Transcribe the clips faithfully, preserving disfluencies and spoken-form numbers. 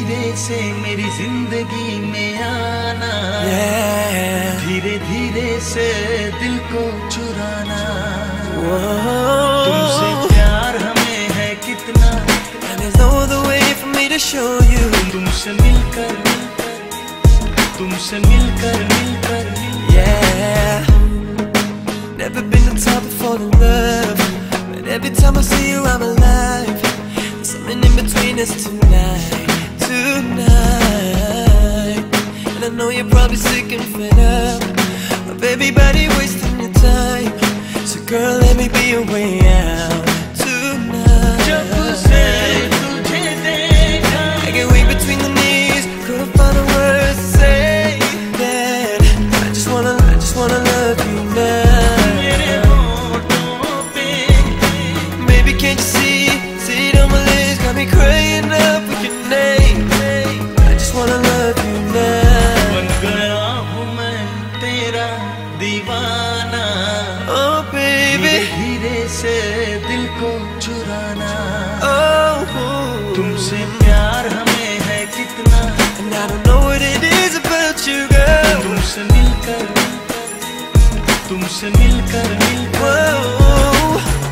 धीरे से मेरी जिंदगी में आना, yeah. धीरे धीरे से दिल को चुराना। तुमसे प्यार हमें है कितना, and there's no other way for me to show you. तुमसे मिलकर तुमसे मिलकर मिलकर yeah. Never been the type to fall in love, but every time I see you I'm alive. There's something in between us tonight, tonight. And I know you're probably sick and fed up of everybody wasting your time. So girl, let me be your way out tonight. जब से तुझे देखा, I get weak between the knees, couldn't find the words to say that I just wanna, I just wanna love you now. मेरे होठों पे, Baby, can't you see, see it on my lips, got me crying up with your name. I just wanna love you now. बन गया हूँ मैं तेरा दीवाना, Oh baby, धीरे से दिल को चुराना। oh, तुमसे प्यार हमें है कितना, and I don't know what it is about you, girl. तुमसे मिलकर तुमसे मिलकर मिलकर Whoa,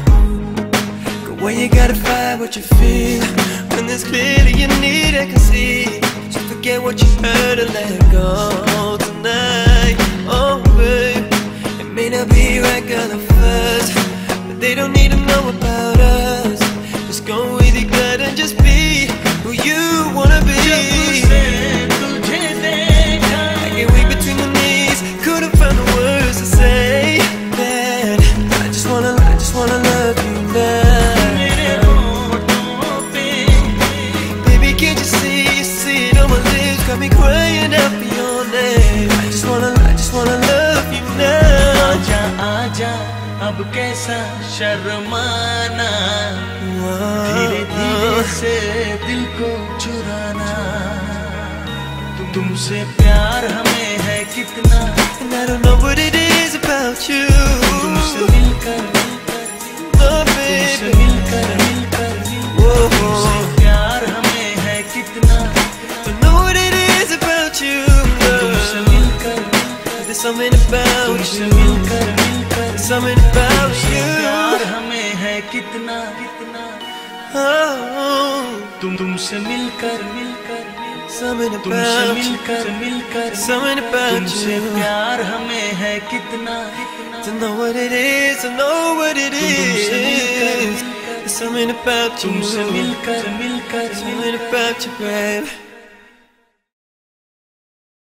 the way you gotta fight what you feel, when there's clearly you need, I can see. So forget what you heard and let go tonight. Oh babe, it may not be right, girl, at first, but they don't need to know about us. Just go with your gut and just be who you wanna be. से तुझे देखा, I get weak between the knees, couldn't find the words to say that I just wanna, I just wanna love you now. मेरे होठों पे, Baby, can't you see, you see it on my lips, got me crying out for your name. I just wanna, I just wanna love you now. आजा आजा अब कैसा शर्माना, धीरे धीरे से दिल को चुराना। तुम तुमसे प्यार हमें है कितना, And I don't know what it is about you. तुमसे मिलकर Oh तुमसे baby, मिलकर मिलकर whoa. तुमसे प्यार हमें है कितना, Don't know what it is about you, तुमसे girl. मिलकर There's something about तुमसे you, मिलकर मिलकर there's something about प्यार you. हमें है कितना कितना, Oh, तुम तुमसे मिलकर मिलकर something तुमसे about you, मिलकर मिलकर something about तुमसे you. प्यार हमें है कितना कितना, To know what it is, to know what it तुमसे मिलकर is. There's something about you, तुमसे मिलकर मिलकर something about you, babe.